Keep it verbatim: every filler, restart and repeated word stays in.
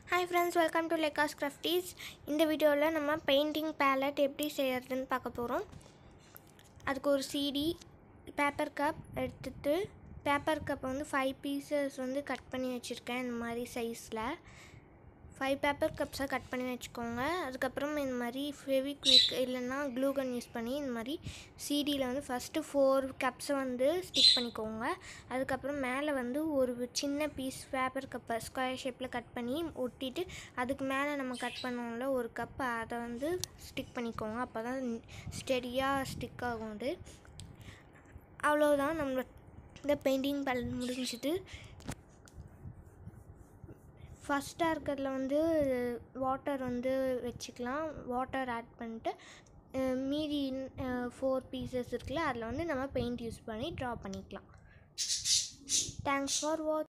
Hi friends, welcome to Lekka's Crafties. இந்த வீடியோல நம்ம பெயிண்டிங் பேலட் எப்படி செய்யறதுன்னு பார்க்க போறோம். அதுக்கு ஒரு சிடி, பேப்பர் கப் எடுத்துட்டு பேப்பர் கப் வந்து five pieces வந்து கட் பண்ணி வச்சிருக்கேன். இந்த மாதிரி சைஸ்ல five பேப்பர் கப்ஸை கட் பண்ணி வச்சுக்கோங்க. அதுக்கப்புறம் இந்த மாதிரி ஃபெவிக்விக் இல்லைன்னா க்ளூ கன் யூஸ் பண்ணி இந்த மாதிரி சிடியில் வந்து ஃபஸ்ட்டு ஃபோர் கப்ஸை வந்து ஸ்டிக் பண்ணிக்கோங்க. அதுக்கப்புறம் மேலே வந்து ஒரு சின்ன பீஸ் பேப்பர் கப்பை ஸ்கொயர் ஷேப்பில் கட் பண்ணி ஒட்டிட்டு அதுக்கு மேலே நம்ம கட் பண்ணோம்ல ஒரு கப், அதை வந்து ஸ்டிக் பண்ணிக்கோங்க. அப்போ தான் ஸ்டெடியாக ஸ்டிக் ஆகும். அது அவ்வளோதான், நம்ம இந்த பெயிண்டிங் பேலட் முடிஞ்சிட்டு. ஃபஸ்ட்டாக இருக்கிறதுல வந்து வாட்டர் வந்து வச்சுக்கலாம். வாட்டர் ஆட் பண்ணிட்டு மீதி ஃபோர் பீசஸ் இருக்குல்ல அதில் வந்து நம்ம பெயிண்ட் யூஸ் பண்ணி ட்ரா பண்ணிக்கலாம். Thanks for watch.